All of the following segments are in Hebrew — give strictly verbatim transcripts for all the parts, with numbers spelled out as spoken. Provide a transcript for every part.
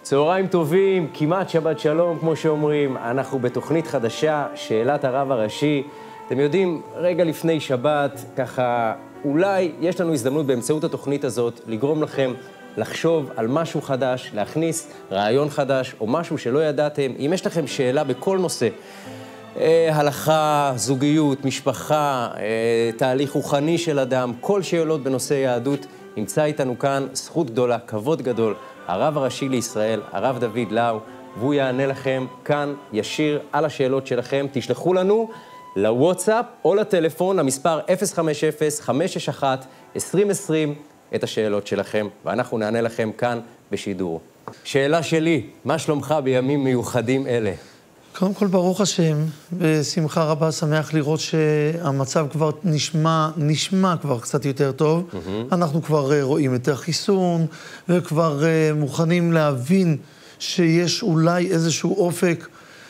צהריים טובים, כמעט שבת שלום, כמו שאומרים. אנחנו בתוכנית חדשה, שאלת הרב הראשי. אתם יודעים, רגע לפני שבת, ככה, אולי יש לנו הזדמנות באמצעות התוכנית הזאת לגרום לכם לחשוב על משהו חדש, להכניס רעיון חדש או משהו שלא ידעתם. אם יש לכם שאלה בכל נושא, אה, הלכה, זוגיות, משפחה, אה, תהליך רוחני של אדם, כל שאלות בנושא יהדות, נמצא איתנו כאן זכות גדולה, כבוד גדול, הרב הראשי לישראל, הרב דוד לאו, והוא יענה לכם כאן ישיר על השאלות שלכם. תשלחו לנו לוואטסאפ או לטלפון, המספר אפס חמש אפס חמש שש אחת עשרים עשרים, את השאלות שלכם, ואנחנו נענה לכם כאן בשידור. שאלה שלי, מה שלומך בימים מיוחדים אלה? קודם כל, ברוך השם, בשמחה רבה שמח לראות שהמצב כבר נשמע, נשמע כבר קצת יותר טוב. Mm-hmm. אנחנו כבר רואים את החיסון, וכבר מוכנים להבין שיש אולי איזשהו אופק,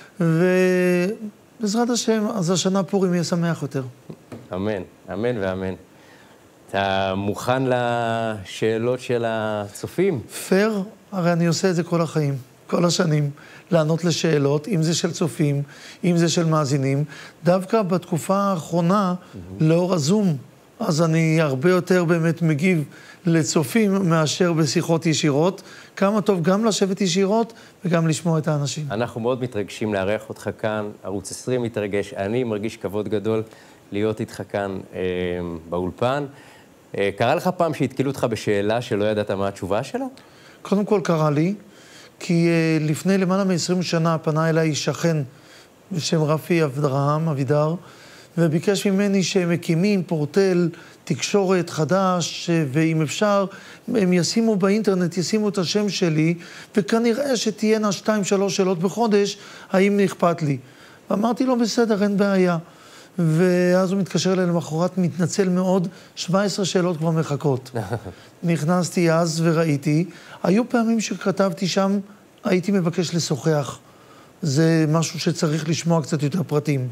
ובעזרת השם, אז השנה פורים יהיה שמח יותר. אמן, אמן ואמן. אתה מוכן לשאלות של הצופים? פייר, הרי אני עושה את זה כל החיים, כל השנים. לענות לשאלות, אם זה של צופים, אם זה של מאזינים. דווקא בתקופה האחרונה, mm-hmm. לאור הזום, אז אני הרבה יותר באמת מגיב לצופים מאשר בשיחות ישירות. כמה טוב גם לשבת ישירות וגם לשמוע את האנשים. אנחנו מאוד מתרגשים לארח אותך כאן, ערוץ עשרים מתרגש. אני מרגיש כבוד גדול להיות איתך כאן אה, באולפן. אה, קרה לך פעם שהתקילו אותך בשאלה שלא ידעת מה התשובה שלה? קודם כל קרה לי. כי uh, לפני למעלה מ-עשרים שנה פנה אליי שכן בשם רפי אברהם, אבידר, וביקש ממני שהם מקימים פורטל תקשורת חדש, ואם אפשר, הם ישימו באינטרנט, ישימו את השם שלי, וכנראה שתהיינה שתיים, שלוש שאלות בחודש, האם אכפת לי. ואמרתי לו, בסדר, אין בעיה. ואז הוא מתקשר אליי למחרת, מתנצל מאוד, שבע עשרה שאלות כבר מחכות. נכנסתי אז וראיתי, היו פעמים שכתבתי שם, הייתי מבקש לשוחח. זה משהו שצריך לשמוע קצת יותר פרטים.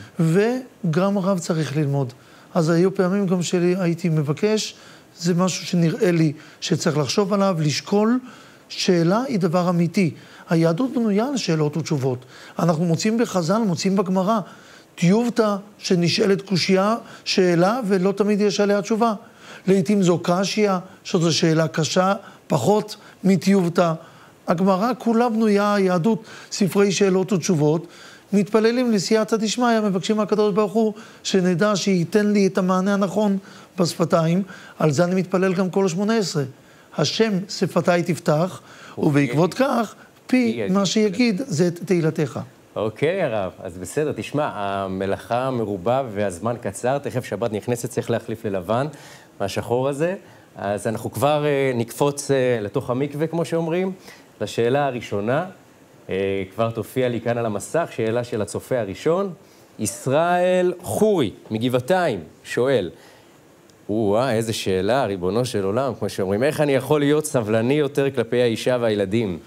וגם הרב צריך ללמוד. אז היו פעמים גם שלי הייתי מבקש, זה משהו שנראה לי שצריך לחשוב עליו, לשקול. שאלה היא דבר אמיתי. היהדות בנויה על שאלות ותשובות. אנחנו מוצאים בחז"ל, מוצאים בגמרא, טיובתא שנשאלת קושיה, שאלה, ולא תמיד יש עליה תשובה. לעתים זו קשיה, שזו שאלה קשה, פחות מטיובתא. הגמרא כולה בנויה, היהדות, ספרי שאלות ותשובות, מתפללים לסייעתא דשמיא, מבקשים מהקדוש ברוך הוא, שנדע שייתן לי את המענה הנכון בשפתיים. על זה אני מתפלל גם כל שמונה עשרה. השם שפתיי תפתח, ובעקבות כך, פי מה שיגיד זה תהילתך. אוקיי, הרב, אז בסדר, תשמע, המלאכה מרובה והזמן קצר, תכף שבת נכנסת, צריך להחליף ללבן, מהשחור הזה, אז אנחנו כבר uh, נקפוץ uh, לתוך המקווה, כמו שאומרים. לשאלה הראשונה, uh, כבר תופיע לי כאן על המסך, שאלה של הצופה הראשון, ישראל חורי, מגבעתיים, שואל, וואה, איזה שאלה, ריבונו של עולם, כמו שאומרים, איך אני יכול להיות סבלני יותר כלפי האישה והילדים?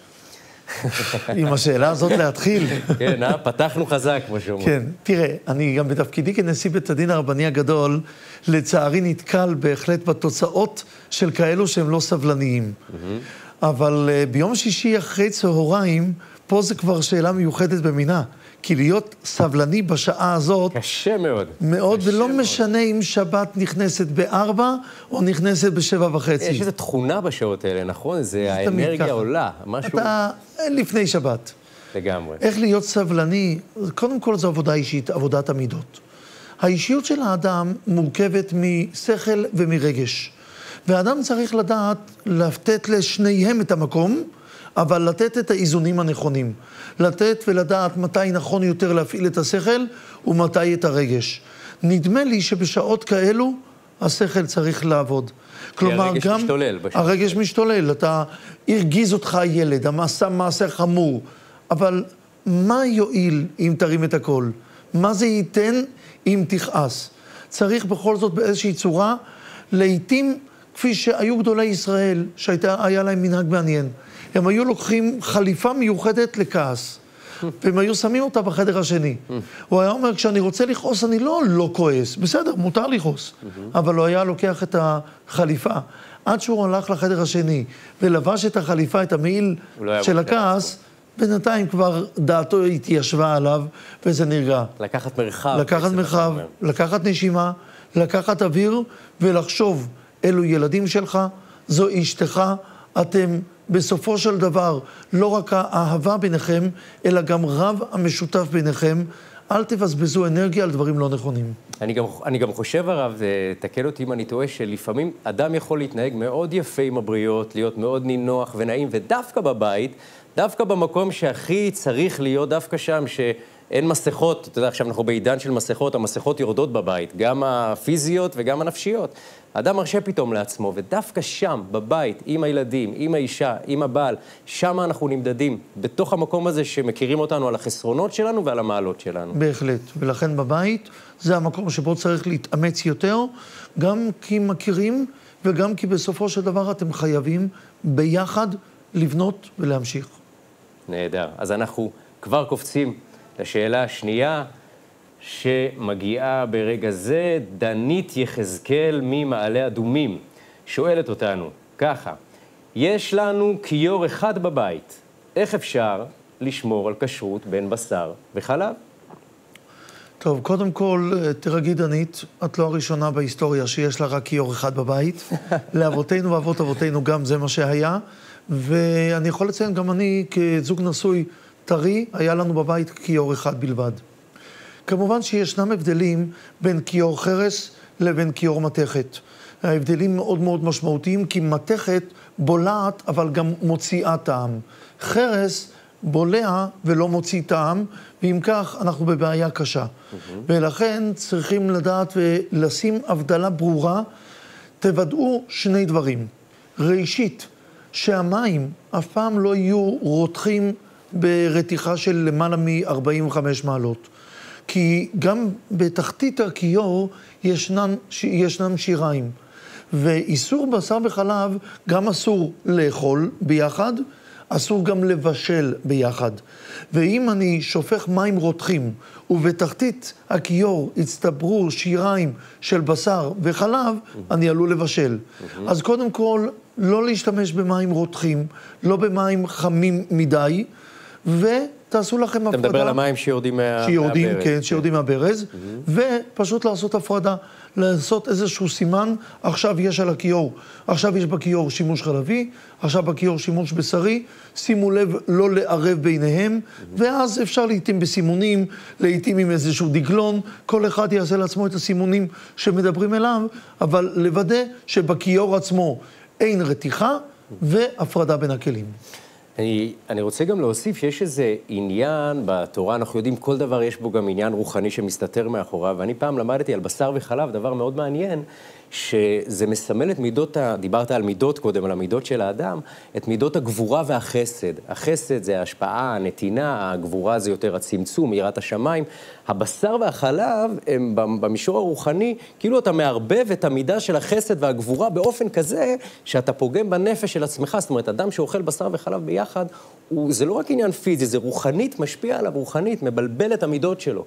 עם השאלה הזאת להתחיל. כן, אה? פתחנו חזק, כמו שאומרים. כן, תראה, אני גם בתפקידי כנשיא בית הדין הרבני הגדול, לצערי נתקל בהחלט בתוצאות של כאלו שהם לא סבלניים. אבל ביום שישי אחרי צהריים, פה זה כבר שאלה מיוחדת במינה. כי להיות סבלני בשעה הזאת... קשה מאוד. מאוד, קשה ולא מאוד. משנה אם שבת נכנסת בארבע, או נכנסת בשבע וחצי. יש איזו תכונה בשעות האלה, נכון? זה האנרגיה ככה. עולה, משהו... אתה לפני שבת. לגמרי. איך להיות סבלני? קודם כל זו עבודה אישית, עבודת המידות. האישיות של האדם מורכבת משכל ומרגש. והאדם צריך לדעת לתת לשניהם את המקום, אבל לתת את האיזונים הנכונים. לתת ולדעת מתי נכון יותר להפעיל את השכל, ומתי את הרגש. נדמה לי שבשעות כאלו, השכל צריך לעבוד. כלומר, הרגש גם... משתולל. בשעות. הרגש משתולל. אתה הרגיז אותך הילד, המעשה מעשה חמור. אבל מה יועיל אם תרים את הכל? מה זה ייתן אם תכעס? צריך בכל זאת באיזושהי צורה, לעתים כפי שהיו גדולי ישראל, שהיה להם מנהג מעניין. הם היו לוקחים חליפה מיוחדת לכעס, והם היו שמים אותה בחדר השני. הוא היה אומר, כשאני רוצה לכעוס, אני לא לא כועס. בסדר, מותר לכעוס. אבל הוא היה לוקח את החליפה. עד שהוא הלך לחדר השני ולבש את החליפה, את המעיל לא של הכעס, בינתיים כבר דעתו התיישבה עליו, וזה נרגע. לקחת מרחב. לקחת מרחב, לקחת נשימה, לקחת אוויר, ולחשוב, אלו ילדים שלך, זו אשתך, אתם בסופו של דבר, לא רק האהבה ביניכם, אלא גם רב המשותף ביניכם, אל תבזבזו אנרגיה על דברים לא נכונים. אני גם, אני גם חושב, הרב, תקן אותי אם אני טועה, שלפעמים אדם יכול להתנהג מאוד יפה עם הבריות, להיות מאוד נינוח ונעים, ודווקא בבית, דווקא במקום שהכי צריך להיות, דווקא שם שאין מסכות, אתה יודע, עכשיו אנחנו בעידן של מסכות, המסכות יורדות בבית, גם הפיזיות וגם הנפשיות. האדם מרשה פתאום לעצמו, ודווקא שם, בבית, עם הילדים, עם האישה, עם הבעל, שם אנחנו נמדדים, בתוך המקום הזה שמכירים אותנו על החסרונות שלנו ועל המעלות שלנו. בהחלט, ולכן בבית זה המקום שבו צריך להתאמץ יותר, גם כי מכירים וגם כי בסופו של דבר אתם חייבים ביחד לבנות ולהמשיך. נהדר. אז אנחנו כבר קופצים לשאלה השנייה, שמגיעה ברגע זה, דנית יחזקאל ממעלה אדומים, שואלת אותנו ככה, יש לנו כיור אחד בבית, איך אפשר לשמור על כשרות בין בשר וחלב? טוב, קודם כל, תרגי דנית, את לא הראשונה בהיסטוריה שיש לה רק כיור אחד בבית. לאבותינו ואבות אבותינו גם זה מה שהיה, ואני יכול לציין, גם אני כזוג נשוי טרי, היה לנו בבית כיור אחד בלבד. כמובן שישנם הבדלים בין כיור חרס לבין כיור מתכת. ההבדלים מאוד מאוד משמעותיים, כי מתכת בולעת, אבל גם מוציאה טעם. חרס בולע ולא מוציא טעם, ואם כך אנחנו בבעיה קשה. Mm-hmm. ולכן צריכים לדעת ולשים הבדלה ברורה. תוודאו שני דברים. ראשית, שהמים אף פעם לא יהיו רותחים ברתיחה של למעלה מ-ארבעים וחמש מעלות. כי גם בתחתית הכיור ישנם, ישנם שיריים. ואיסור בשר וחלב גם אסור לאכול ביחד, אסור גם לבשל ביחד. ואם אני שופך מים רותחים, ובתחתית הכיור הצטברו שיריים של בשר וחלב, אני עלול לבשל. אז קודם כל, לא להשתמש במים רותחים, לא במים חמים מדי, ותעשו לכם הפרדה. אתה מדבר על המים שיורדים מהברז. שיורדים, כן, שיורדים מהברז, ופשוט לעשות הפרדה, לעשות איזשהו סימן, עכשיו יש על הכיור, עכשיו יש בכיור שימוש חלבי, עכשיו בכיור שימוש בשרי, שימו לב לא לערב ביניהם, ואז אפשר לעתים בסימונים, לעתים עם איזשהו דגלון, כל אחד יעשה לעצמו את הסימונים שמדברים אליו, אבל לוודא שבכיור עצמו אין רתיחה והפרדה בין הכלים. אני, אני רוצה גם להוסיף שיש איזה עניין בתורה, אנחנו יודעים כל דבר יש בו גם עניין רוחני שמסתתר מאחוריו, ואני פעם למדתי על בשר וחלב, דבר מאוד מעניין, שזה מסמל את מידות, ה... דיברת על מידות קודם, על המידות של האדם, את מידות הגבורה והחסד. החסד זה ההשפעה, הנתינה, הגבורה זה יותר הצמצום, יראת השמיים. הבשר והחלב הם במישור הרוחני, כאילו אתה מערבב את המידה של החסד והגבורה באופן כזה, שאתה פוגם בנפש של עצמך. זאת אומרת, אדם שאוכל בשר וחלב ביחד, הוא... זה לא רק עניין פיזי, זה רוחנית, משפיע עליו רוחנית, מבלבל את המידות שלו.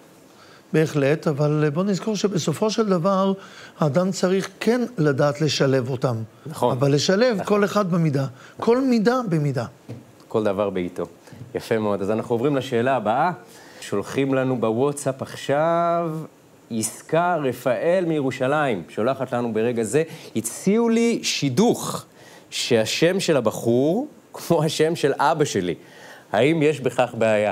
בהחלט, אבל בוא נזכור שבסופו של דבר, האדם צריך כן לדעת לשלב אותם. נכון. אבל לשלב נכון. כל אחד במידה. כל מידה במידה. כל דבר בעיתו. יפה מאוד. אז אנחנו עוברים לשאלה הבאה. שולחים לנו בוואטסאפ עכשיו, עסקה רפאל מירושלים. שולחת לנו ברגע זה. הציעו לי שידוך שהשם של הבחור, כמו השם של אבא שלי. האם יש בכך בעיה?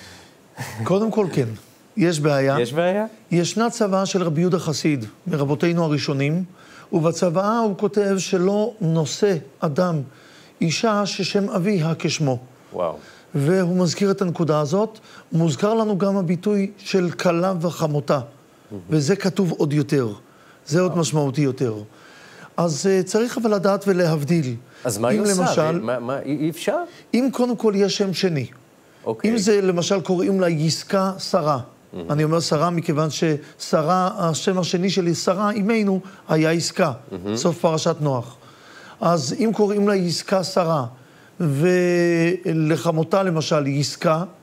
קודם כל כן. יש בעיה. יש בעיה? ישנה צוואה של רבי יהודה חסיד, מרבותינו הראשונים, ובצוואה הוא כותב שלא נושא אדם אישה ששם אביה כשמו. וואו. והוא מזכיר את הנקודה הזאת. מוזכר לנו גם הביטוי של כלה וחמותה, וזה כתוב עוד יותר. זה עוד משמעותי יותר. אז uh, צריך אבל לדעת ולהבדיל. אז מה היא עושה? למשל, מה, מה, אי אפשר? אם קודם כל יש שם שני. אוקיי. אם זה למשל קוראים לה יסקה שרה. Mm-hmm. אני אומר שרה מכיוון ששרה, השם השני שלי, שרה, אימנו, היה יסקה. Mm-hmm. סוף פרשת נוח. אז אם קוראים לה יסקה שרה, ולחמותה למשל יסקה,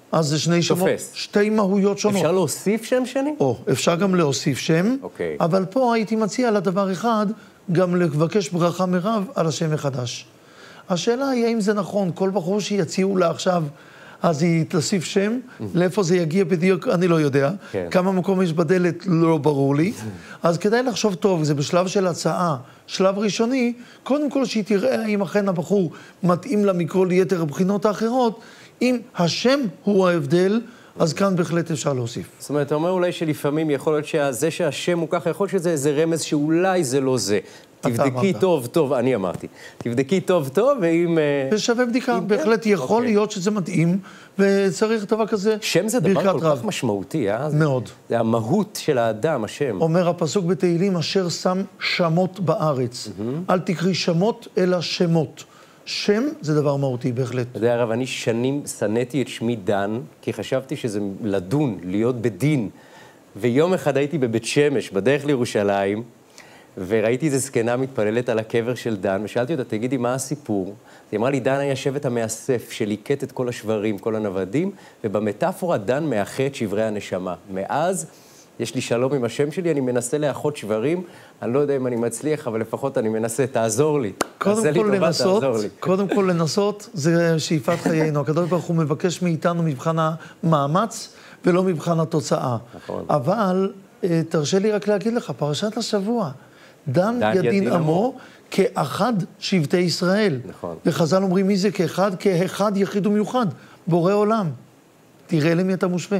אז זה שני שמות, תופס. שתי מהויות שונות. אפשר להוסיף שם שני? או, אפשר גם להוסיף שם, אוקיי. אבל פה הייתי מציע לדבר אחד, גם לבקש ברכה מרב על השם מחדש. השאלה היא האם זה נכון, כל בחור שיציעו לה עכשיו, אז היא תוסיף שם, לאיפה זה יגיע בדיוק, אני לא יודע. כן. כמה מקום יש בדלת, לא ברור לי. אז כדאי לחשוב טוב, זה בשלב של הצעה, שלב ראשוני, קודם כל שהיא תראה האם אכן הבחור מתאים לה מכל יתר הבחינות האחרות, אם השם הוא ההבדל, אז כאן בהחלט אפשר להוסיף. זאת אומרת, אתה אומר אולי שלפעמים יכול להיות שזה שהשם הוא ככה, יכול להיות שזה איזה רמז שאולי זה לא זה. תבדקי טוב, טוב, אני אמרתי. תבדקי טוב, טוב, ואם... ושווה בדיקה, בהחלט יכול להיות שזה מתאים, וצריך דבר כזה ברכת רב. שם זה דבר כל כך משמעותי, אה? מאוד. זה המהות של האדם, השם. אומר הפסוק בתהילים, אשר שם שמות בארץ. אל תקריא שמות, אלא שמות. שם זה דבר מהותי, בהחלט. אתה יודע, הרב, אני שנים שנאתי את שמי דן, כי חשבתי שזה לדון, להיות בדין. ויום אחד הייתי בבית שמש, בדרך לירושלים, וראיתי איזו זקנה מתפללת על הקבר של דן, ושאלתי אותה, תגידי, מה הסיפור? היא אמרה לי, דן היה שבט המאסף, שליקט את כל השברים, כל הנוודים, ובמטאפורה דן מאחה שברי הנשמה. מאז יש לי שלום עם השם שלי, אני מנסה לאחות שברים, אני לא יודע אם אני מצליח, אבל לפחות אני מנסה, תעזור לי. קודם כל טובה, לנסות, קודם כל לנסות, זה שאיפת חיינו. הקדוש ברוך הוא מבקש מאיתנו מבחן המאמץ, ולא מבחן התוצאה. נכון. אבל תרשה לי רק להגיד לך, פרשת השבוע, דן, דן ידין, ידין עמו כאחד שבטי ישראל. נכון. וחז"ל אומרים מי זה כאחד, כאחד יחיד ומיוחד, בורא עולם. תראה למי אתה מושווה.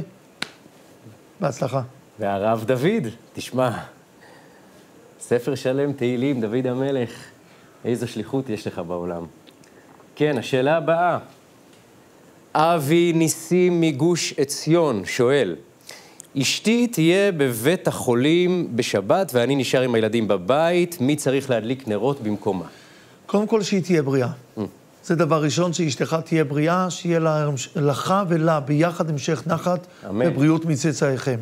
בהצלחה. והרב דוד, תשמע, ספר שלם תהילים, דוד המלך, איזו שליחות יש לך בעולם. כן, השאלה הבאה. אבי ניסים מגוש עציון שואל, אשתי תהיה בבית החולים בשבת ואני נשאר עם הילדים בבית, מי צריך להדליק נרות במקומה? קודם כל שהיא תהיה בריאה. Mm. זה דבר ראשון, שאשתך תהיה בריאה, שיהיה לה, לך ולה ביחד המשך נחת אמן. ובריאות מצאצאיכם.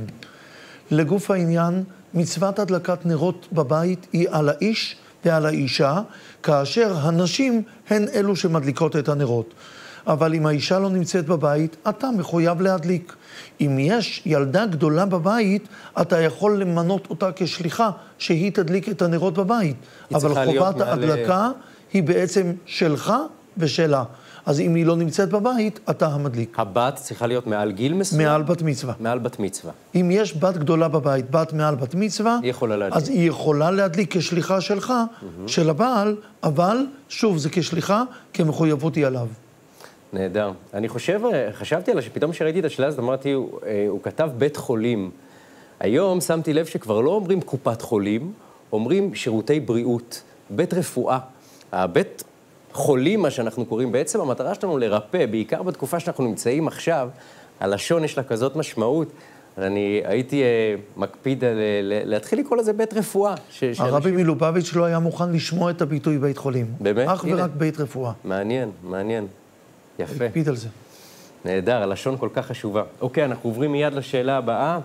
לגוף העניין, מצוות הדלקת נרות בבית היא על האיש ועל האישה, כאשר הנשים הן אלו שמדליקות את הנרות. אבל אם האישה לא נמצאת בבית, אתה מחויב להדליק. אם יש ילדה גדולה בבית, אתה יכול למנות אותה כשליחה שהיא תדליק את הנרות בבית. אבל חובת ההדלקה מעלה... היא בעצם שלך ושלה. אז אם היא לא נמצאת בבית, אתה המדליק. הבת צריכה להיות מעל גיל מסוים? מעל בת מצווה. מעל בת מצווה. אם יש בת גדולה בבית, בת מעל בת מצווה, היא יכולה להדליק. אז היא יכולה להדליק כשליחה שלך, mm-hmm. של הבעל, אבל שוב, זה כשליחה, כמחויבות היא עליו. נהדר. אני חושב, חשבתי עליו שפתאום שראיתי את השאלה הזאת, אמרתי, הוא, הוא כתב בית חולים. היום שמתי לב שכבר לא אומרים קופת חולים, אומרים שירותי בריאות, בית רפואה. הבית חולים, מה שאנחנו קוראים, בעצם המטרה שלנו לרפא, בעיקר בתקופה שאנחנו נמצאים עכשיו, הלשון יש לה כזאת משמעות, אז אני הייתי אה, מקפיד אה, להתחיל לקרוא לזה בית רפואה. ש- הרבי מלובביץ' לא היה מוכן לשמוע את הביטוי בית חולים. באמת? אך ורק בית רפואה. מעניין, מעניין. יפה. הקפיד על זה. נהדר, הלשון כל כך חשובה. אוקיי, אנחנו עוברים מיד לשאלה הבאה.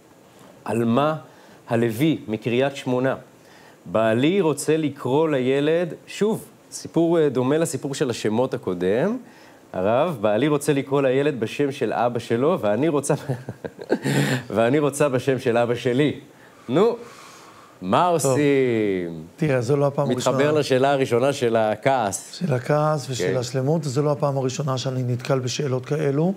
על מה הלוי מקריית שמונה? בעלי רוצה לקרוא לילד, שוב, סיפור דומה לסיפור של השמות הקודם. הרב, בעלי רוצה לקרוא לילד בשם של אבא שלו, ואני רוצה, ואני רוצה בשם של אבא שלי. נו, מה עושים? תראה, זו לא הפעם הראשונה. מתחבר לשאלה הראשונה של הכעס. של הכעס ושל השלמות, זו לא הפעם הראשונה שאני נתקל בשאלות כאלו.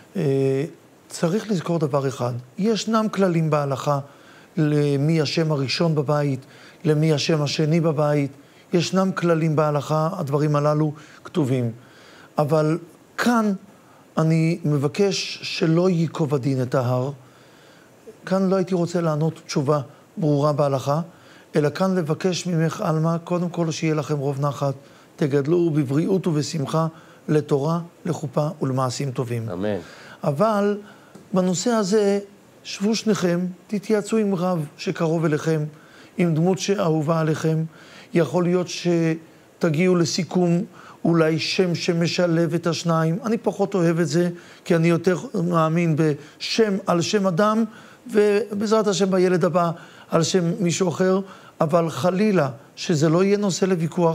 צריך לזכור דבר אחד, ישנם כללים בהלכה למי השם הראשון בבית, למי השם השני בבית, ישנם כללים בהלכה, הדברים הללו כתובים. אבל כאן אני מבקש שלא ייקוב הדין את ההר. כאן לא הייתי רוצה לענות תשובה ברורה בהלכה, אלא כאן לבקש ממך, אלמה, קודם כל שיהיה לכם רוב נחת, תגדלו בבריאות ובשמחה לתורה, לחופה ולמעשים טובים. אמן. אבל בנושא הזה, שבו שניכם, תתייעצו עם רב שקרוב אליכם, עם דמות שאהובה עליכם. יכול להיות שתגיעו לסיכום, אולי שם שמשלב את השניים. אני פחות אוהב את זה, כי אני יותר מאמין בשם על שם אדם, ובעזרת השם בילד הבא על שם מישהו אחר, אבל חלילה שזה לא יהיה נושא לוויכוח,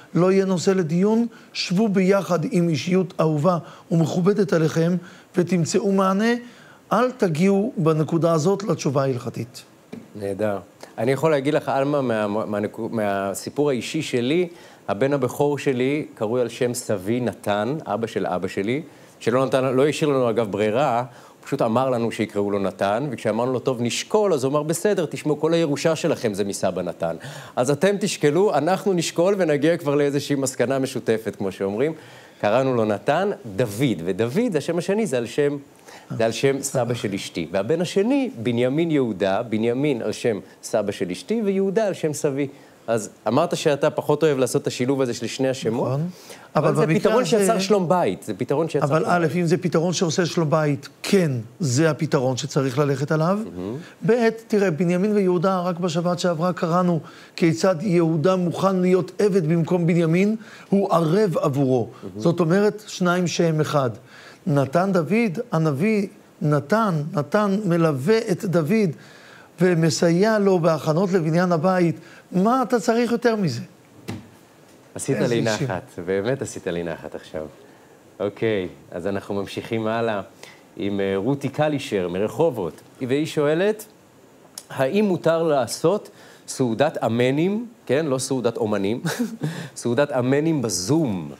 לא יהיה נושא לדיון, שבו ביחד עם אישיות אהובה ומכובדת עליכם, ותמצאו מענה, אל תגיעו בנקודה הזאת לתשובה ההלכתית. נהדר. אני יכול להגיד לך, אלמה, מה, מה, מהסיפור האישי שלי, הבן הבכור שלי קרוי על שם סבי נתן, אבא של אבא שלי, שלא נתן, לא השאיר לנו אגב ברירה, הוא פשוט אמר לנו שיקראו לו נתן, וכשאמרנו לו, טוב, נשקול, אז הוא אמר, בסדר, תשמעו, כל הירושה שלכם זה מסבא נתן. אז אתם תשקלו, אנחנו נשקול ונגיע כבר לאיזושהי מסקנה משותפת, כמו שאומרים. קראנו לו נתן, דוד, ודוד, השם השני, זה על שם, זה על שם סבא של אשתי. והבן השני, בנימין יהודה, בנימין על שם סבא של אשתי, ויהודה על שם סבי. אז אמרת שאתה פחות אוהב לעשות את השילוב הזה של שני השמות, נכון. אבל, אבל זה פתרון זה... שיצר שלום בית, זה פתרון שיצר אבל א', אם זה פתרון שעושה שלום בית, כן, זה הפתרון שצריך ללכת עליו. Mm-hmm. ב', תראה, בנימין ויהודה, רק בשבת שעברה קראנו כיצד יהודה מוכן להיות עבד במקום בנימין, הוא ערב עבורו. Mm-hmm. זאת אומרת, שניים שהם אחד. נתן דוד, הנביא נתן, נתן מלווה את דוד, ומסייע לו בהכנות לבניין הבית. מה אתה צריך יותר מזה? עשית לי נחת, באמת עשית לי נחת עכשיו. אוקיי, אז אנחנו ממשיכים הלאה עם רותי קלישר מרחובות. והיא שואלת, האם מותר לעשות סעודת אמנים, כן, לא סעודת אומנים, סעודת אמנים בזום?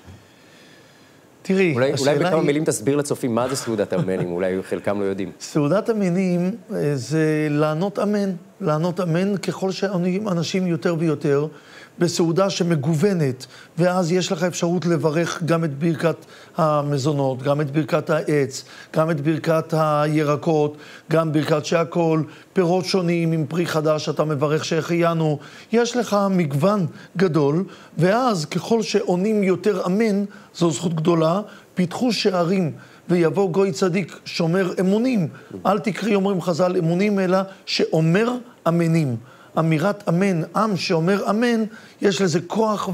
תראי, אולי, השאלה אולי בכמה היא... מילים תסביר לצופים מה זה סעודת אמנים, אולי חלקם לא יודעים. סעודת אמנים זה לענות אמן, לענות אמן ככל שעונים אנשים יותר ויותר, בסעודה שמגוונת, ואז יש לך אפשרות לברך גם את ברכת המזונות, גם את ברכת העץ, גם את ברכת הירקות, גם ברכת שהכל, פירות שונים עם פרי חדש, אתה מברך שהחיינו. יש לך מגוון גדול, ואז ככל שעונים יותר אמן, זו זכות גדולה, פיתחו שערים, ויבוא גוי צדיק שומר אמונים. אל תקרי, אומרים חז"ל, אמונים, אלא שאומר אמנים. אמירת אמן, עם שאומר אמן, יש לזה כוח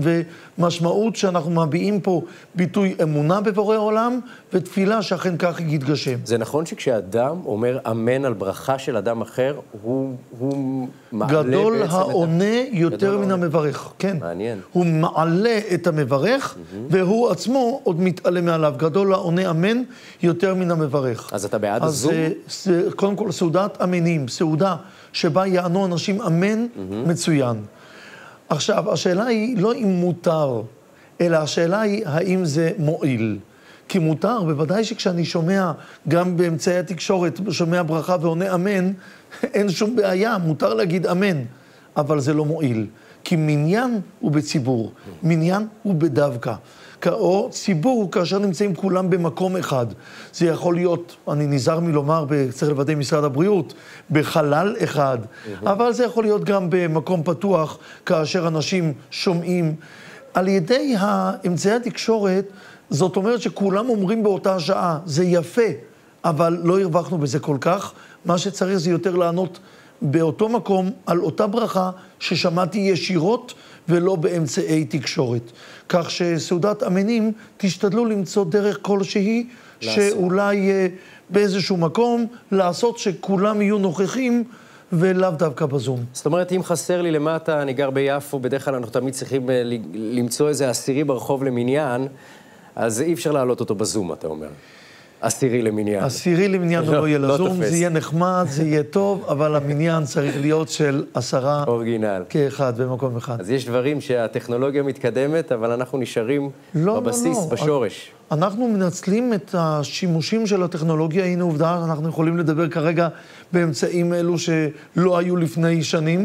ומשמעות שאנחנו מביעים פה ביטוי אמונה בבורא עולם, ותפילה שאכן כך יתגשם. זה נכון שכשאדם אומר אמן על ברכה של אדם אחר, הוא, הוא מעלה גדול בעצם העונה את... יותר גדול מן העונה. המברך, כן. מעניין. הוא מעלה את המברך, mm-hmm. והוא עצמו עוד מתעלה מעליו. גדול העונה אמן יותר מן המברך. אז אתה בעד אז הזום? אז קודם כל, סעודת אמנים, סעודה שבה יענו אנשים אמן, mm-hmm. מצוין. עכשיו, השאלה היא לא אם מותר, אלא השאלה היא האם זה מועיל. כי מותר, בוודאי שכשאני שומע גם באמצעי התקשורת, שומע ברכה ועונה אמן, אין שום בעיה, מותר להגיד אמן, אבל זה לא מועיל. כי מניין הוא בציבור, מניין הוא בדווקא. או ציבור כאשר נמצאים כולם במקום אחד. זה יכול להיות, אני נזהר מלומר, צריך לוודא משרד הבריאות, בחלל אחד, אבל זה יכול להיות גם במקום פתוח, כאשר אנשים שומעים. על ידי האמצעי התקשורת, זאת אומרת שכולם אומרים באותה שעה, זה יפה, אבל לא הרווחנו בזה כל כך. מה שצריך זה יותר לענות באותו מקום על אותה ברכה ששמעתי ישירות ולא באמצעי תקשורת. כך שסעודת אמנים תשתדלו למצוא דרך כלשהי שאולי באיזשהו מקום לעשות שכולם יהיו נוכחים ולאו דווקא בזום. זאת אומרת, אם חסר לי למטה, אני גר ביפו, בדרך כלל אנחנו תמיד צריכים למצוא איזה עשירי ברחוב למניין, אז אי אפשר להעלות אותו בזום, אתה אומר. עשירי למניין. עשירי למניין הוא לא יהיה לזום, זה יהיה נחמד, זה יהיה טוב, אבל המניין צריך להיות של עשרה... אורגינל. כאחד, במקום אחד. אז יש דברים שהטכנולוגיה מתקדמת, אבל אנחנו נשארים בבסיס, בשורש. אנחנו מנצלים את השימושים של הטכנולוגיה, הנה עובדה, אנחנו יכולים לדבר כרגע באמצעים אלו שלא היו לפני שנים,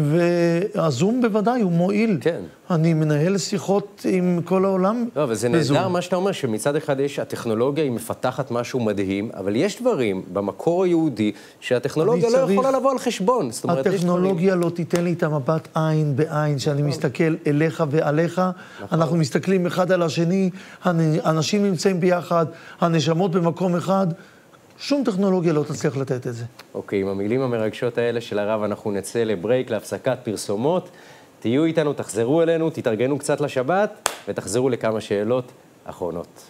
והזום בוודאי הוא מועיל. כן. אני מנהל שיחות עם כל העולם בזום. לא, וזה נהדר מה שאתה אומר, שמצד אחד יש, הטכנולוגיה היא מפתחת משהו מדהים, אבל יש דברים במקור היהודי שהטכנולוגיה לא יכולה לבוא על חשבון. זאת אומרת, הטכנולוגיה לא תיתן לי את המבט עין בעין, שאני מסתכל אליך ועליך, אנחנו מסתכלים אחד על השני, אנשים נמצאים ביחד, הנשמות במקום אחד, שום טכנולוגיה לא תצליח לתת את זה. אוקיי, עם המילים המרגשות האלה של הרב, אנחנו נצא לברייק, להפסקת פרסומות. תהיו איתנו, תחזרו אלינו, תתארגנו קצת לשבת, ותחזרו לכמה שאלות אחרונות.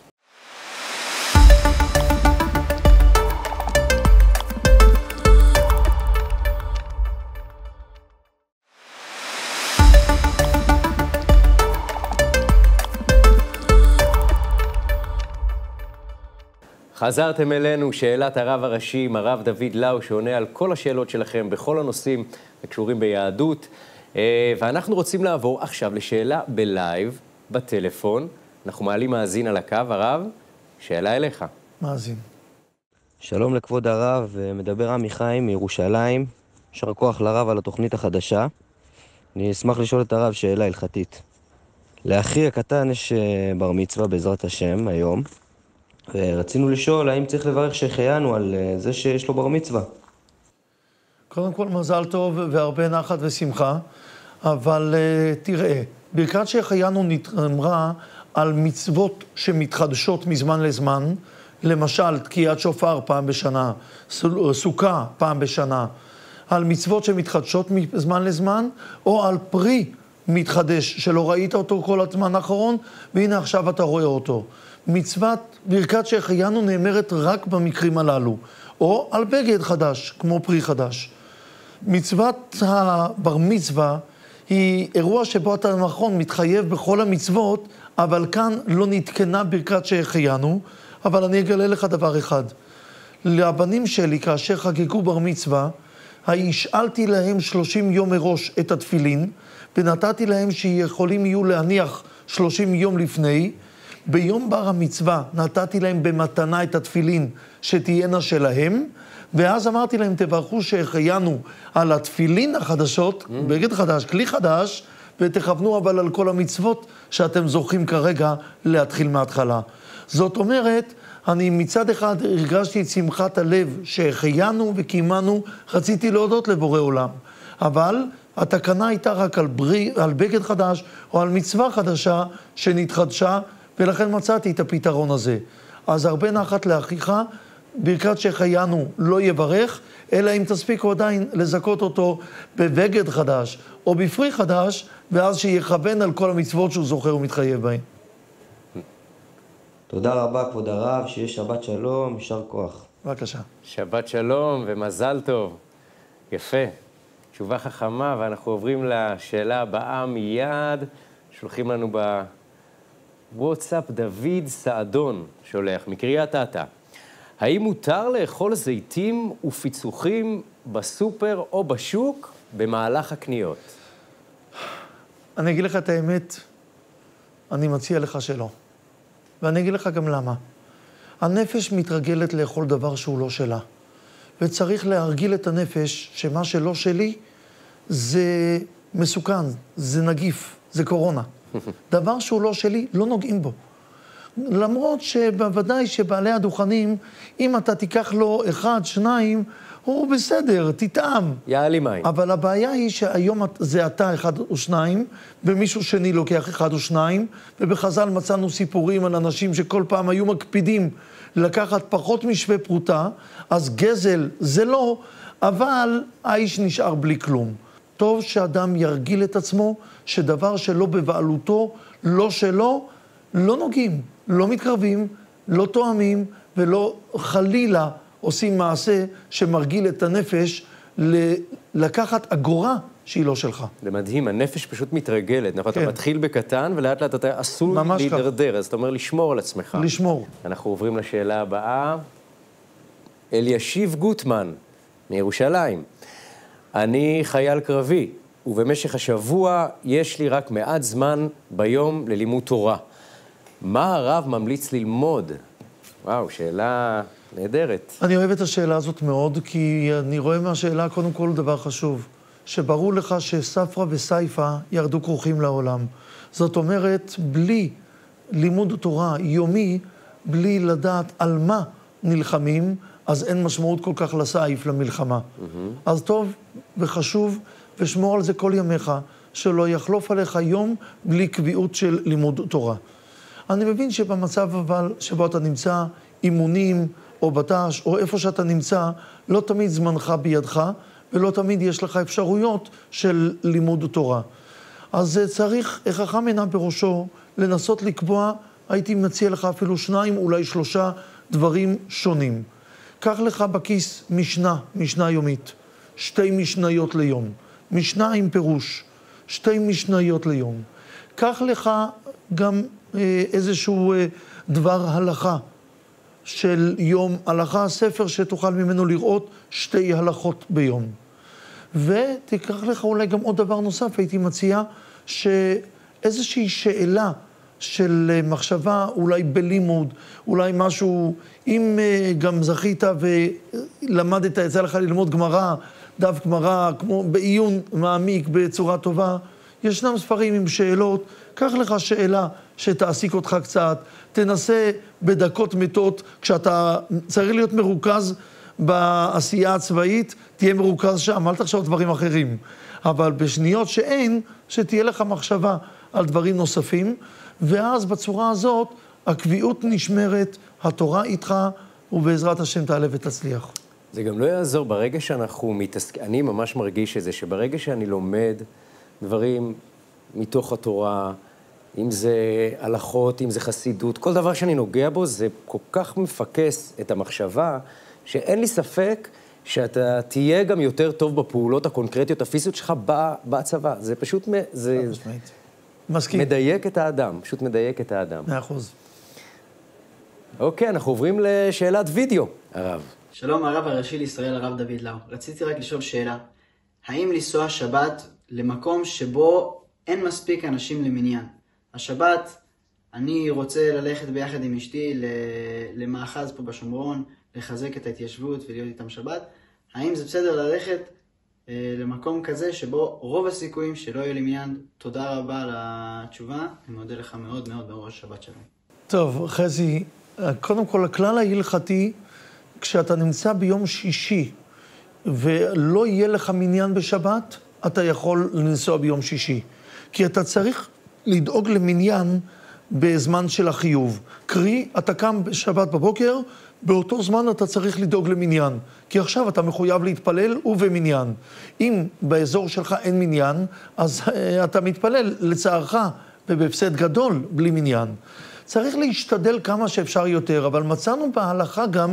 חזרתם אלינו, שאלת הרב הראשי עם הרב דוד לאו, שעונה על כל השאלות שלכם בכל הנושאים הקשורים ביהדות. ואנחנו רוצים לעבור עכשיו לשאלה בלייב, בטלפון. אנחנו מעלים מאזין על הקו, הרב, שאלה אליך. מאזין. שלום לכבוד הרב, מדבר עמי חיים מירושלים. יישר כוח לרב על התוכנית החדשה. אני אשמח לשאול את הרב שאלה הלכתית. לאחי הקטן יש בר מצווה בעזרת השם היום, ורצינו לשאול האם צריך לברך שהחיינו על זה שיש לו בר מצווה. קודם כל מזל טוב והרבה נחת ושמחה, אבל uh, תראה, ברכת שהחיינו נאמרה על מצוות שמתחדשות מזמן לזמן, למשל תקיעת שופר פעם בשנה, סוכה פעם בשנה, על מצוות שמתחדשות מזמן לזמן, או על פרי מתחדש שלא ראית אותו כל הזמן האחרון, והנה עכשיו אתה רואה אותו. מצוות ברכת שהחיינו נאמרת רק במקרים הללו, או על בגד חדש, כמו פרי חדש. מצוות הבר מצווה היא אירוע שבו אתה נכון מתחייב בכל המצוות, אבל כאן לא נתקנה ברכת שהחיינו, אבל אני אגלה לך דבר אחד. לבנים שלי, כאשר חגגו בר מצווה, השאלתי להם שלושים יום מראש את התפילין, ונתתי להם שיכולים יהיו להניח שלושים יום לפני. ביום בר המצווה נתתי להם במתנה את התפילין שתהיינה שלהם, ואז אמרתי להם, תברכו שהחיינו על התפילין החדשות, mm. בגד חדש, כלי חדש, ותכוונו אבל על כל המצוות שאתם זוכים כרגע להתחיל מההתחלה. זאת אומרת, אני מצד אחד הרגשתי את שמחת הלב שהחיינו וקיימנו, רציתי להודות לבורא עולם. אבל התקנה הייתה רק על, ברי, על בגד חדש או על מצווה חדשה שנתחדשה, ולכן מצאתי את הפתרון הזה. אז הרבה נחת לאחיך, ברכת שהחיינו לא יברך, אלא אם תספיקו עדיין לזכות אותו בבגד חדש או בפרי חדש, ואז שיכוון על כל המצוות שהוא זוכר ומתחייב בהן. תודה רבה כבוד הרב, שיהיה שבת שלום, יישר כוח. בבקשה. שבת שלום ומזל טוב. יפה. תשובה חכמה, ואנחנו עוברים לשאלה הבאה מיד. שולחים לנו בוואטסאפ דוד סעדון שולח, מקריית אתא. האם מותר לאכול זיתים ופיצוחים בסופר או בשוק במהלך הקניות? אני אגיד לך את האמת, אני מציע לך שלא. ואני אגיד לך גם למה. הנפש מתרגלת לאכול דבר שהוא לא שלה. וצריך להרגיל את הנפש שמה שלא שלי זה מסוכן, זה נגיף, זה קורונה. דבר שהוא לא שלי, לא נוגעים בו. למרות שבוודאי שבעלי הדוכנים, אם אתה תיקח לו אחד, שניים, הוא בסדר, תטעם. יעלי מים. אבל הבעיה היא שהיום זה אתה אחד או שניים, ומישהו שני לוקח אחד או שניים, ובחז"ל מצאנו סיפורים על אנשים שכל פעם היו מקפידים לקחת פחות משווה פרוטה, אז גזל זה לא, אבל האיש נשאר בלי כלום. טוב שאדם ירגיל את עצמו, שדבר שלא בבעלותו, לא שלו, לא נוגעים, לא מתקרבים, לא תואמים, ולא חלילה עושים מעשה שמרגיל את הנפש לקחת אגורה שהיא לא שלך. זה מדהים, הנפש פשוט מתרגלת, נכון? כן. אתה מתחיל בקטן ולאט לאט אתה עשוי להידרדר, אז אתה אומר לשמור על עצמך. לשמור. אנחנו עוברים לשאלה הבאה. אלישיב גוטמן, מירושלים. אני חייל קרבי, ובמשך השבוע יש לי רק מעט זמן ביום ללימוד תורה. מה הרב ממליץ ללמוד? וואו, שאלה נהדרת. אני אוהב את השאלה הזאת מאוד, כי אני רואה מהשאלה קודם כל דבר חשוב, שברור לך שספרא וסייפא ירדו כרוכים לעולם. זאת אומרת, בלי לימוד תורה יומי, בלי לדעת על מה נלחמים, אז אין משמעות כל כך לסייף למלחמה. Mm-hmm. אז טוב וחשוב, ושמור על זה כל ימיך, שלא יחלוף עליך יום בלי קביעות של לימוד תורה. אני מבין שבמצב אבל שבו אתה נמצא, אימונים או בט"ש או איפה שאתה נמצא, לא תמיד זמנך בידך, ולא תמיד יש לך אפשרויות של לימוד תורה. אז צריך, חכם עיניו בראשו, לנסות לקבוע, הייתי מציע לך אפילו שניים, אולי שלושה דברים שונים. קח לך בכיס משנה, משנה יומית, שתי משניות ליום, משנה עם פירוש, שתי משניות ליום. קח לך גם אה, איזשהו אה, דבר הלכה, של יום הלכה, ספר שתוכל ממנו לראות שתי הלכות ביום. ותיקח לך אולי גם עוד דבר נוסף, הייתי מציע שאיזושהי שאלה של מחשבה, אולי בלימוד, אולי משהו, אם גם זכית ולמדת, יצא לך ללמוד גמרא, דף גמרא, כמו בעיון מעמיק בצורה טובה, ישנם ספרים עם שאלות, קח לך שאלה שתעסיק אותך קצת, תנסה בדקות מתות, כשאתה צריך להיות מרוכז בעשייה הצבאית, תהיה מרוכז שם, אל תחשוב דברים אחרים. אבל בשניות שאין, שתהיה לך מחשבה על דברים נוספים, ואז בצורה הזאת הקביעות נשמרת, התורה איתך, ובעזרת השם תעלה ותצליח. זה גם לא יעזור, ברגע שאנחנו מתעסקים, אני ממש מרגיש את זה, שברגע שאני לומד דברים מתוך התורה, אם זה הלכות, אם זה חסידות, כל דבר שאני נוגע בו, זה כל כך מפקס את המחשבה, שאין לי ספק שאתה תהיה גם יותר טוב בפעולות הקונקרטיות, הפיזיות שלך בצבא. זה פשוט, זה מסכים. מדייק את האדם, פשוט מדייק את האדם. מאה אחוז. אוקיי, אנחנו עוברים לשאלת וידאו, הרב. שלום, הרב הראשי לישראל, הרב דוד לאו. רציתי רק לשאול שאלה. האם לנסוע שבת למקום שבו אין מספיק אנשים למניין? השבת, אני רוצה ללכת ביחד עם אשתי למאחז פה בשומרון, לחזק את ההתיישבות ולהיות איתם שבת. האם זה בסדר ללכת אה, למקום כזה שבו רוב הסיכויים שלא יהיה לי מניין? תודה רבה על התשובה. אני מודה לך מאוד מאוד בראש שבת שלום. טוב, חזי, קודם כל, הכלל ההלכתי, כשאתה נמצא ביום שישי ולא יהיה לך מניין בשבת, אתה יכול לנסוע ביום שישי. כי אתה צריך לדאוג למניין בזמן של החיוב. קרי, אתה קם בשבת בבוקר, באותו זמן אתה צריך לדאוג למניין. כי עכשיו אתה מחויב להתפלל ובמניין. אם באזור שלך אין מניין, אז uh, אתה מתפלל לצערך ובהפסד גדול בלי מניין. צריך להשתדל כמה שאפשר יותר, אבל מצאנו בהלכה גם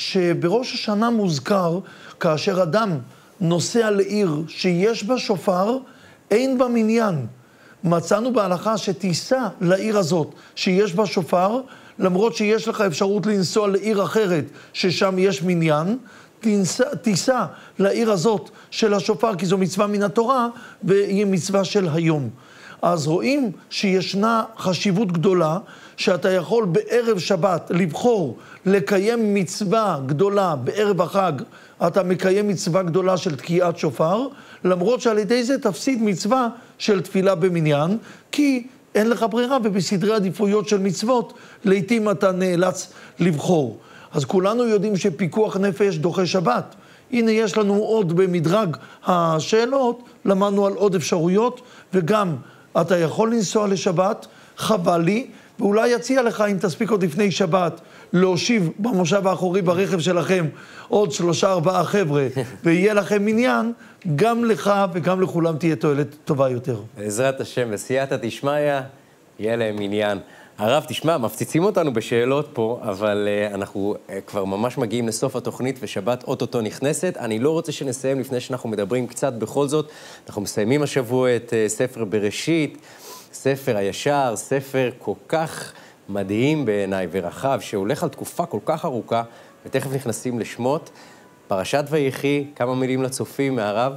שבראש השנה מוזכר, כאשר אדם נוסע לעיר שיש בה שופר, אין בה מניין. מצאנו בהלכה שתיסע לעיר הזאת שיש בה שופר, למרות שיש לך אפשרות לנסוע לעיר אחרת ששם יש מניין, תיסע, תיסע לעיר הזאת של השופר, כי זו מצווה מן התורה, והיא מצווה של היום. אז רואים שישנה חשיבות גדולה, שאתה יכול בערב שבת לבחור לקיים מצווה גדולה בערב החג, אתה מקיים מצווה גדולה של תקיעת שופר, למרות שעל ידי זה תפסיד מצווה של תפילה במניין, כי אין לך ברירה, ובסדרי עדיפויות של מצוות, לעתים אתה נאלץ לבחור. אז כולנו יודעים שפיקוח נפש דוחה שבת. הנה יש לנו עוד במדרג השאלות, למדנו על עוד אפשרויות, וגם אתה יכול לנסוע לשבת, חבל לי, ואולי יציע לך, אם תספיק עוד לפני שבת, להושיב במושב האחורי ברכב שלכם עוד שלושה ארבעה חבר'ה, ויהיה לכם מניין, גם לך וגם לכולם תהיה תועלת טובה יותר. בעזרת השם, בסייעתא דשמיא, יהיה להם מניין. הרב, תשמע, מפציצים אותנו בשאלות פה, אבל uh, אנחנו uh, כבר ממש מגיעים לסוף התוכנית, ושבת אוטוטו נכנסת. אני לא רוצה שנסיים לפני שאנחנו מדברים קצת בכל זאת. אנחנו מסיימים השבוע את uh, ספר בראשית, ספר הישר, ספר כל כך מדהים בעיניי ורחב, שהולך על תקופה כל כך ארוכה, ותכף נכנסים לשמות. פרשת ויחי, כמה מילים לצופים מהרב?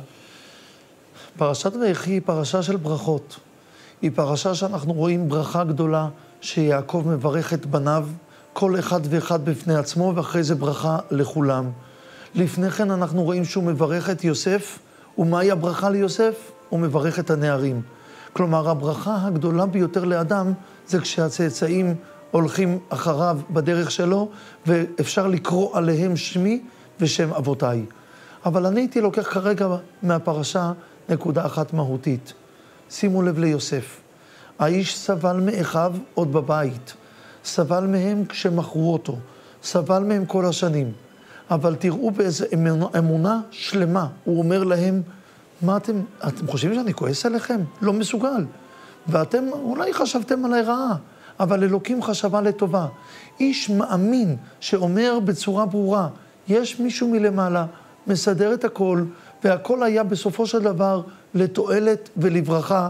פרשת ויחי היא פרשה של ברכות. היא פרשה שאנחנו רואים ברכה גדולה, שיעקב מברך את בניו, כל אחד ואחד בפני עצמו, ואחרי זה ברכה לכולם. לפני כן אנחנו רואים שהוא מברך את יוסף, ומהי הברכה ליוסף? הוא מברך את הנערים. כלומר, הברכה הגדולה ביותר לאדם, זה כשהצאצאים הולכים אחריו בדרך שלו, ואפשר לקרוא עליהם שמי ושם אבותיי. אבל אני הייתי לוקח כרגע מהפרשה נקודה אחת מהותית. שימו לב ליוסף. האיש סבל מאחיו עוד בבית. סבל מהם כשמכרו אותו. סבל מהם כל השנים. אבל תראו באיזו אמונה, אמונה שלמה. הוא אומר להם, מה אתם, אתם חושבים שאני כועס עליכם? לא מסוגל. ואתם אולי חשבתם עליי רעה, אבל אלוקים חשבה לטובה. איש מאמין שאומר בצורה ברורה, יש מישהו מלמעלה, מסדר את הכל, והכל היה בסופו של דבר לתועלת ולברכה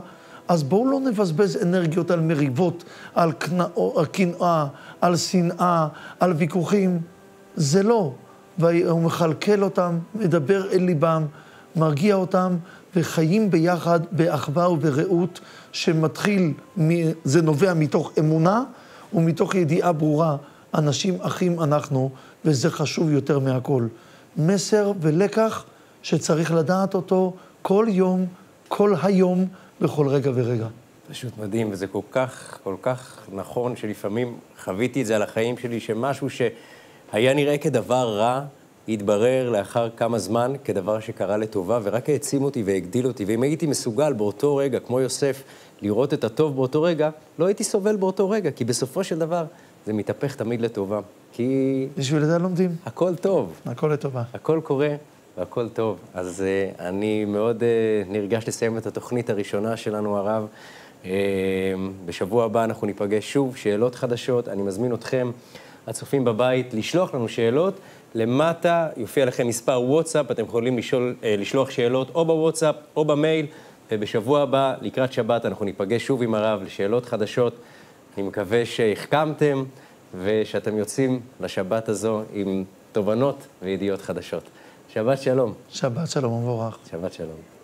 אז בואו לא נבזבז אנרגיות על מריבות, על קנאה, על שנאה, על ויכוחים. זה לא. והוא מחלקל אותם, מדבר אל ליבם, מרגיע אותם, וחיים ביחד באחווה וברעות, שמתחיל, זה נובע מתוך אמונה, ומתוך ידיעה ברורה, אנשים אחים אנחנו, וזה חשוב יותר מהכל. מסר ולקח שצריך לדעת אותו כל יום, כל היום, בכל רגע ורגע. פשוט מדהים, וזה כל כך, כל כך נכון, שלפעמים חוויתי את זה על החיים שלי, שמשהו שהיה נראה כדבר רע, התברר לאחר כמה זמן כדבר שקרה לטובה, ורק העצים אותי והגדיל אותי, ואם הייתי מסוגל באותו רגע, כמו יוסף, לראות את הטוב באותו רגע, לא הייתי סובל באותו רגע, כי בסופו של דבר זה מתהפך תמיד לטובה. כי... בשביל זה לומדים. הכל טוב. הכל לטובה. הכל קורה והכל טוב. אז uh, אני מאוד uh, נרגש לסיים את התוכנית הראשונה שלנו, הרב. Uh, בשבוע הבא אנחנו ניפגש שוב, שאלות חדשות. אני מזמין אתכם, הצופים בבית, לשלוח לנו שאלות. למטה יופיע לכם מספר וואטסאפ, אתם יכולים לשאול, uh, לשלוח שאלות או בוואטסאפ או במייל. ובשבוע הבא, לקראת שבת, אנחנו ניפגש שוב עם הרב לשאלות חדשות. אני מקווה שהחכמתם ושאתם יוצאים לשבת הזו עם תובנות וידיעות חדשות. שבת שלום. שבת שלום, מבורך. שבת שלום.